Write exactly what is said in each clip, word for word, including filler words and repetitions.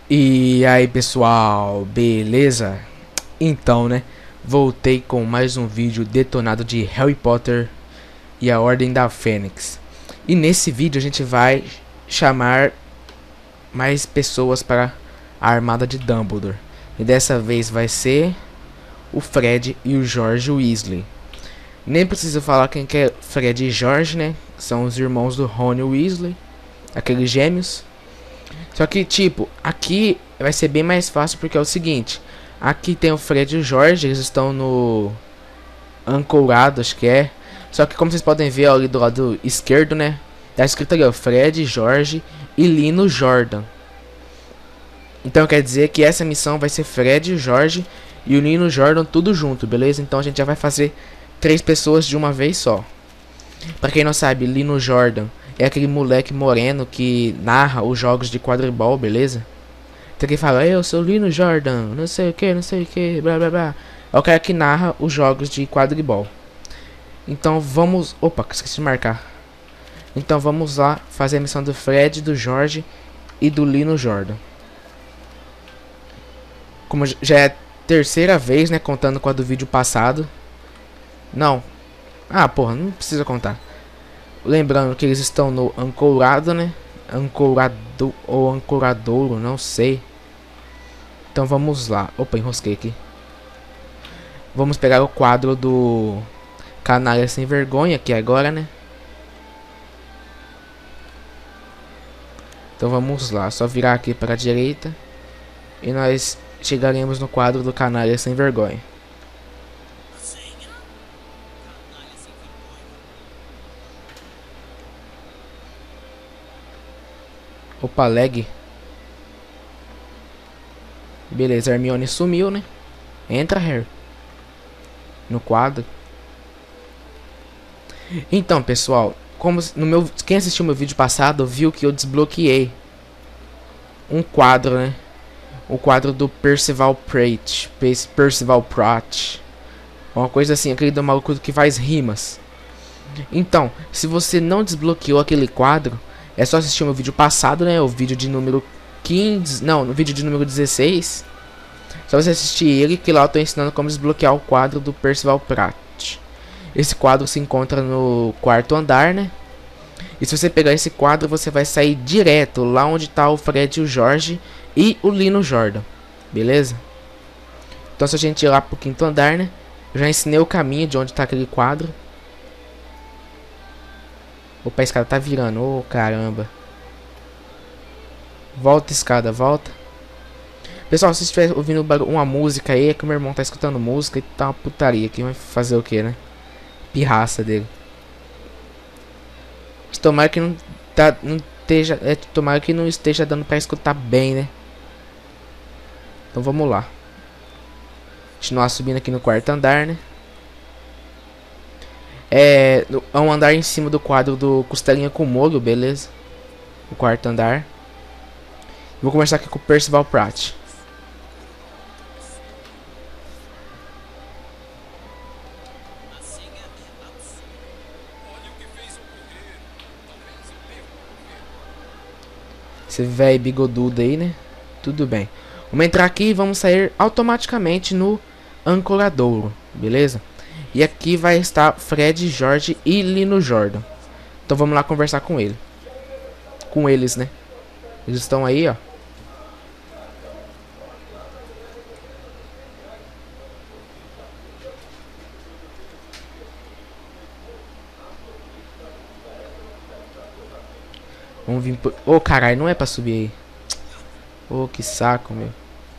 E aí pessoal, beleza? Então, né, voltei com mais um vídeo detonado de Harry Potter e a Ordem da Fênix. E nesse vídeo a gente vai chamar mais pessoas para a armada de Dumbledore. E dessa vez vai ser o Fred e o George Weasley. Nem preciso falar quem que é Fred e George, né? São os irmãos do Rony Weasley, aqueles gêmeos. Só que, tipo, aqui vai ser bem mais fácil porque é o seguinte. Aqui tem o Fred e o George, eles estão no ancorado, acho que é. Só que como vocês podem ver ó, ali do lado esquerdo, né? Tá escrito ali, ó, Fred, George e Lino Jordan. Então quer dizer que essa missão vai ser Fred, George e o Lino Jordan tudo junto, beleza? Então a gente já vai fazer três pessoas de uma vez só. Pra quem não sabe, Lino Jordan é aquele moleque moreno que narra os jogos de quadribol, beleza? Tem que falar, eu sou Lino Jordan, não sei o que, não sei o que, blá blá blá. É o cara que narra os jogos de quadribol. Então vamos... Opa, esqueci de marcar. Então vamos lá fazer a missão do Fred, do George e do Lino Jordan. Como já é a terceira vez, né, contando com a do vídeo passado. Não. Ah, porra, não precisa contar. Lembrando que eles estão no ancorado, né? Ancorado ou ancoradouro, não sei. Então vamos lá. Opa, enrosquei aqui. Vamos pegar o quadro do Canalha Sem Vergonha aqui agora, né? Então vamos lá. Só virar aqui para a direita. E nós chegaremos no quadro do Canalha Sem Vergonha. Opa, lag. Beleza, Hermione sumiu, né? Entra, Harry. No quadro. Então, pessoal, como no meu, quem assistiu meu vídeo passado viu que eu desbloqueei um quadro, né? O quadro do Percival Pratt, Percival Pratt. Uma coisa assim, aquele do maluco que faz rimas. Então, se você não desbloqueou aquele quadro, é só assistir o meu vídeo passado, né? O vídeo de número quinze. Não, no vídeo de número dezesseis. Só você assistir ele, que lá eu tô ensinando como desbloquear o quadro do Percival Pratt. Esse quadro se encontra no quarto andar, né? E se você pegar esse quadro, você vai sair direto lá onde tá o Fred, o George e o Lino Jordan. Beleza? Então se a gente ir lá pro quinto andar, né? Eu já ensinei o caminho de onde tá aquele quadro. Opa, a escada tá virando. Ô, oh, caramba. Volta, escada, volta. Pessoal, se estiver ouvindo uma música aí, é que o meu irmão tá escutando música e tá uma putaria aqui. Vai fazer o que, né? Pirraça dele. Tomara que não, tá, não esteja... É, tomara que não esteja dando pra escutar bem, né? Então vamos lá. Continuar subindo aqui no quarto andar, né? É, é um andar em cima do quadro do Costelinha com Molho, beleza? O quarto andar. Vou começar aqui com o Percival Pratt. Esse velho bigodudo aí, né? Tudo bem. Vamos entrar aqui e vamos sair automaticamente no ancoradouro, beleza? E aqui vai estar Fred, George e Lino Jordan. Então vamos lá conversar com ele. Com eles, né? Eles estão aí, ó. Vamos vir por... Ô, oh, caralho, não é pra subir aí. Ô, oh, que saco, meu.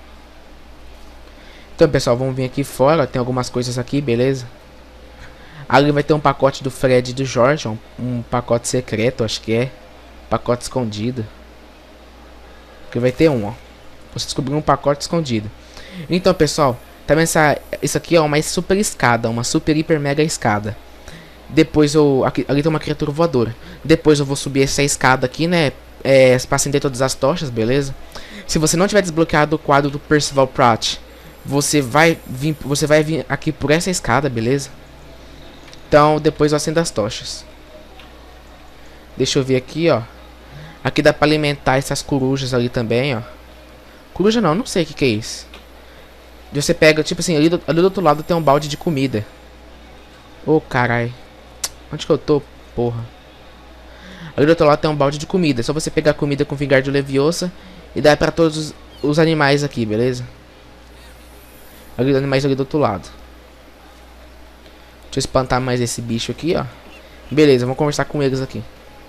Então, pessoal, vamos vir aqui fora. Tem algumas coisas aqui, beleza? Ali vai ter um pacote do Fred e do George. Um, um pacote secreto, acho que é. Pacote escondido. Aqui vai ter um, ó. Você descobriu um pacote escondido. Então, pessoal, tá vendo essa... Isso aqui é uma super escada. Uma super, hiper, mega escada. Depois eu... Aqui, ali tem uma criatura voadora. Depois eu vou subir essa escada aqui, né? É, pra acender todas as tochas, beleza? Se você não tiver desbloqueado o quadro do Percival Pratt, você vai vir, você vai vir aqui por essa escada, beleza? Então depois eu acendo as tochas. Deixa eu ver aqui, ó. Aqui dá pra alimentar essas corujas ali também, ó. Coruja não, não sei o que que é isso. E você pega, tipo assim, ali do, ali do outro lado tem um balde de comida. Ô, oh, carai. Onde que eu tô, porra? Ali do outro lado tem um balde de comida. É só você pegar comida com Wingardium Leviosa e dar pra todos os, os animais aqui, beleza? Ali os animais ali do outro lado. Deixa eu espantar mais esse bicho aqui, ó. Beleza, vamos conversar com eles aqui.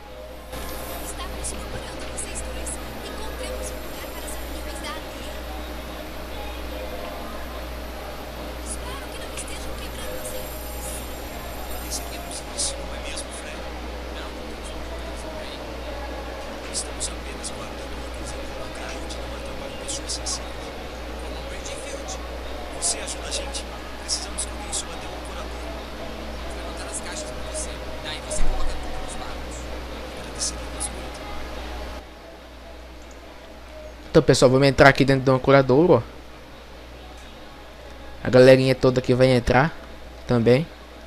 Estamos apenas guardando uma coisa no lugar onde não atrapalhe pessoas sensíveis. Como Birdfield. Você ajuda a gente? Precisamos que alguém suba até o curador. Vou levantar as caixas pra você. Daí você coloca tudo nos barcos. Agradeceremos muito. Então, pessoal, vamos entrar aqui dentro do curador, ó. A galerinha toda aqui vai entrar também.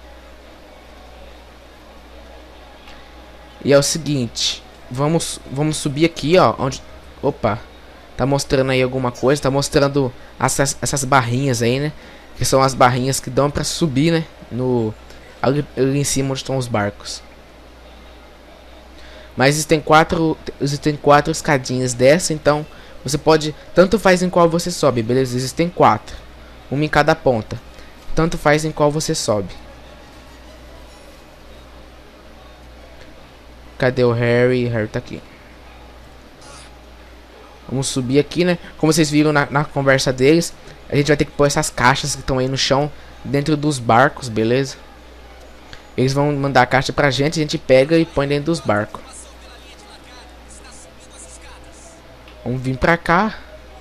E é o seguinte, vamos vamos subir aqui, ó, onde opa, tá mostrando aí alguma coisa, tá mostrando essas, essas barrinhas aí, né? Que são as barrinhas que dão pra subir, né? No ali, ali em cima onde estão os barcos. Mas existem quatro, existem quatro escadinhas dessa, então você pode, tanto faz em qual você sobe, beleza? Existem quatro, uma em cada ponta. Tanto faz em qual você sobe. Cadê o Harry? Harry tá aqui. Vamos subir aqui, né? Como vocês viram na, na conversa deles, a gente vai ter que pôr essas caixas que estão aí no chão dentro dos barcos, beleza? Eles vão mandar a caixa pra gente, a gente pega e põe dentro dos barcos. Vamos vir pra cá.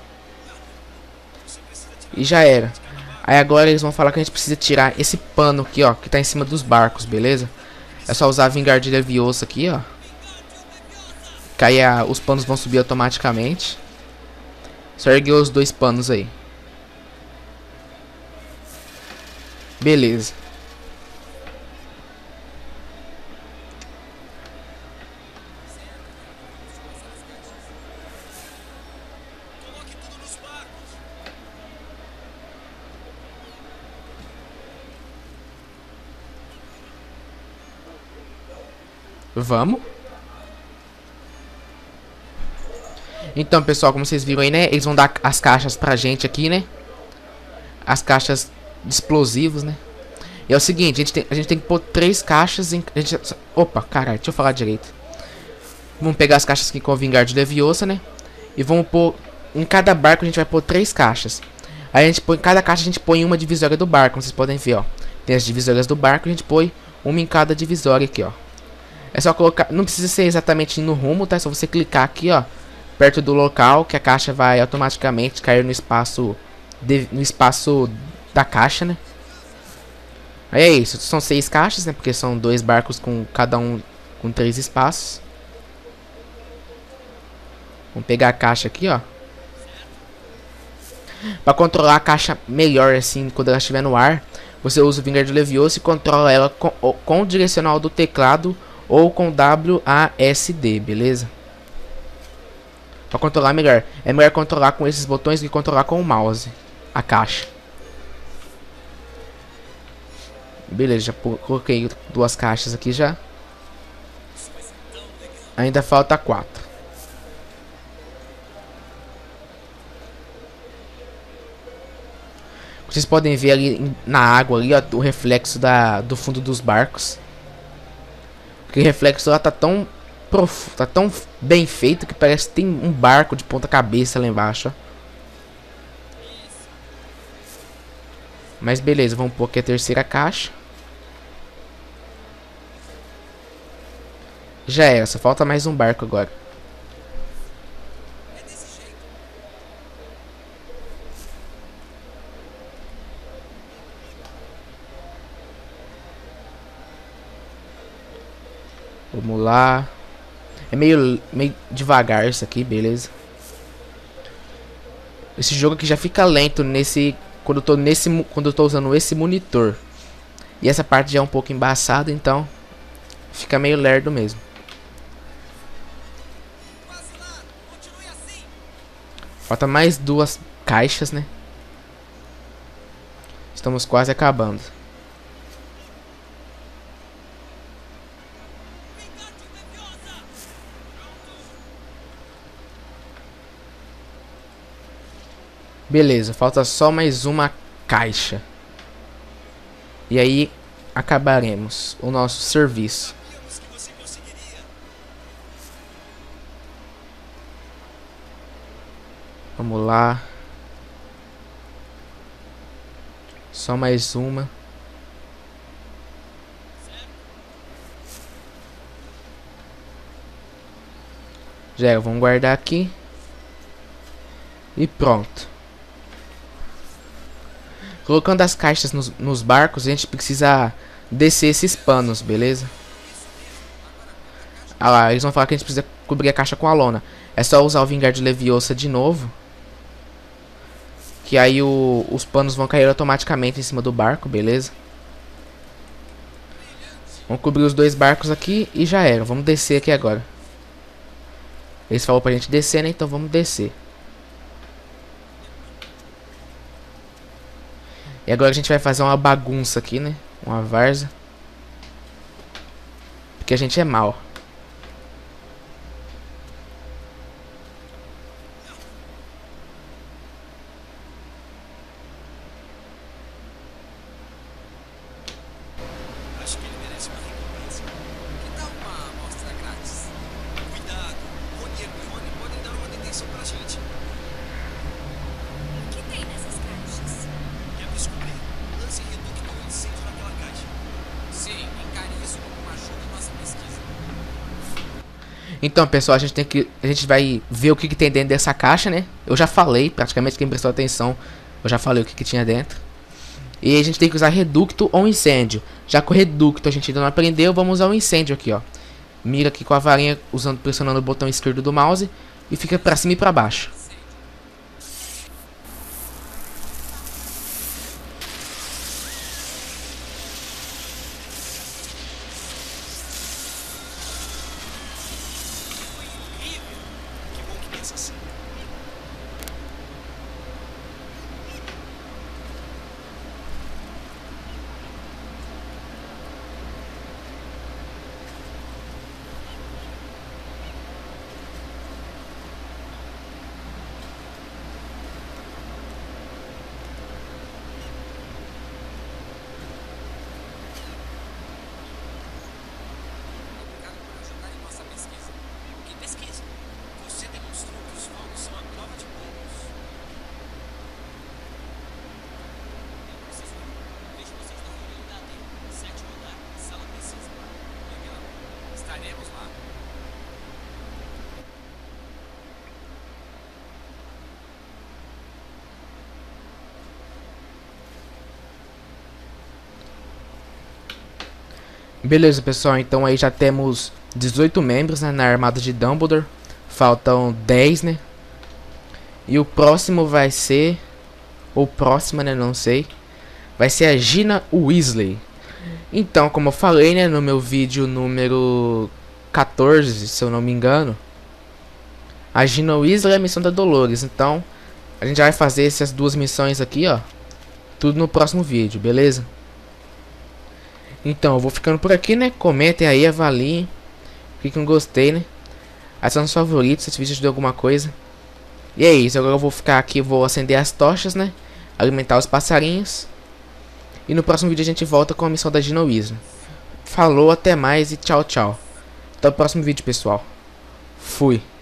E já era. Aí agora eles vão falar que a gente precisa tirar esse pano aqui, ó, que tá em cima dos barcos, beleza? É só usar Wingardium Leviosa aqui, ó. Que aí a, os panos vão subir automaticamente. Só erguer os dois panos aí. Beleza. Vamos. Então, pessoal, como vocês viram aí, né? Eles vão dar as caixas pra gente aqui, né? As caixas de explosivos, né? E é o seguinte, a gente tem, a gente tem que pôr três caixas em... A gente, opa, caralho, deixa eu falar direito. Vamos pegar as caixas aqui com o Wingardium Leviosa, né? E vamos pôr... Em cada barco a gente vai pôr três caixas. Aí a gente põe... Em cada caixa a gente põe uma divisória do barco, como vocês podem ver, ó. Tem as divisórias do barco, a gente põe uma em cada divisória aqui, ó. É só colocar... Não precisa ser exatamente no rumo, tá? É só você clicar aqui, ó. Perto do local, que a caixa vai automaticamente cair no espaço... De, no espaço da caixa, né? Aí é isso. São seis caixas, né? Porque são dois barcos com cada um com três espaços. Vamos pegar a caixa aqui, ó. Pra controlar a caixa melhor, assim, quando ela estiver no ar, você usa o Wingardium Leviosa e controla ela com, com o direcional do teclado ou com W A S D, beleza? Pra controlar melhor. É melhor controlar com esses botões que controlar com o mouse a caixa. Beleza, já coloquei duas caixas aqui já. Ainda falta quatro. Vocês podem ver ali na água ali, ó, o reflexo da, do fundo dos barcos. Que o reflexo lá tá tão profundo, tá tão bem feito que parece que tem um barco de ponta cabeça lá embaixo, ó. Mas beleza, vamos pôr aqui a terceira caixa. Já é, só falta mais um barco agora. Vamos lá. É meio, meio devagar isso aqui, beleza. Esse jogo aqui já fica lento nesse quando eu tô nesse quando eu tô usando esse monitor. E essa parte já é um pouco embaçada, então fica meio lerdo mesmo. Falta mais duas caixas, né? Estamos quase acabando. Beleza, falta só mais uma caixa. E aí acabaremos o nosso serviço. Sabíamos que você conseguiria. Vamos lá. Só mais uma. Já é, vamos guardar aqui. E pronto. Colocando as caixas nos, nos barcos, a gente precisa descer esses panos, beleza? Ah lá, eles vão falar que a gente precisa cobrir a caixa com a lona. É só usar o Vingar de Leviosa de novo. Que aí o, os panos vão cair automaticamente em cima do barco, beleza? Vamos cobrir os dois barcos aqui e já era. Vamos descer aqui agora. Eles falaram pra gente descer, né? Então vamos descer. E agora a gente vai fazer uma bagunça aqui, né? Uma várzea. Porque a gente é mau. Acho que ele merece uma recompensa. Que tal uma amostra grátis? Cuidado, Rony e Hermione podem dar uma detenção pra gente. O que tem nessas caixas? Quer descobrir? Lance reduto ou incêndio naquela caixa. Sim, encare isso como uma ajuda em nossa pesquisa. Então, pessoal, a gente tem que a gente vai ver o que, que tem dentro dessa caixa, né? Eu já falei, praticamente quem prestou atenção, eu já falei o que, que tinha dentro. E a gente tem que usar reducto ou incêndio. Já que o reducto a gente ainda não aprendeu, vamos usar o incêndio aqui, ó. Mira aqui com a varinha, usando, pressionando o botão esquerdo do mouse e fica pra cima e pra baixo. Que bom que pensa assim. Obrigado por ajudar em nossa pesquisa. Que pesquisa? Você demonstrou que os fogos são a prova de poucos. Eu preciso ir. Vejo vocês na reunião da A D. Sétimo andar, sala precisa. Legal. Estaremos lá. Beleza, pessoal, então aí já temos dezoito membros, né, na armada de Dumbledore. Faltam dez, né? E o próximo vai ser... Ou próxima, né, não sei. Vai ser a Gina Weasley. Então, como eu falei, né, no meu vídeo número quatorze, se eu não me engano, a Gina Weasley é a missão da Dolores. Então, a gente já vai fazer essas duas missões aqui, ó. Tudo no próximo vídeo, beleza? Então, eu vou ficando por aqui, né? Comentem aí, avaliem. Cliquem no gostei, né? Adicione os favoritos se esse vídeo ajudou alguma coisa. E é isso, agora eu vou ficar aqui, vou acender as tochas, né? Alimentar os passarinhos. E no próximo vídeo a gente volta com a missão da Gina Weasley. Falou, até mais e tchau, tchau. Até o próximo vídeo, pessoal. Fui.